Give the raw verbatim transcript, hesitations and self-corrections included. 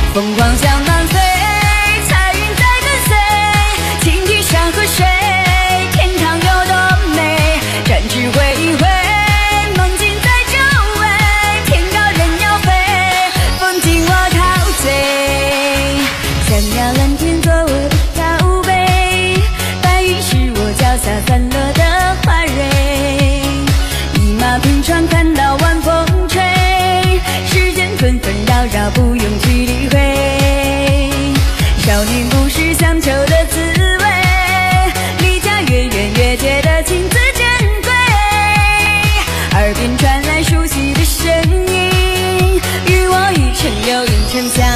疯狂向南飞，彩云在跟随，青提山河水，天堂有多美，展翅挥一挥，梦境在周围，天高人要飞，风景我陶醉，想要蓝天作为高背，白云是我脚下散落的花蕊，一马平川看到晚风吹，世间纷纷扰扰不用去理会，少年不识乡愁的滋味，离家越远越觉得情字珍贵，耳边传来熟悉的声音，与我一程又一程相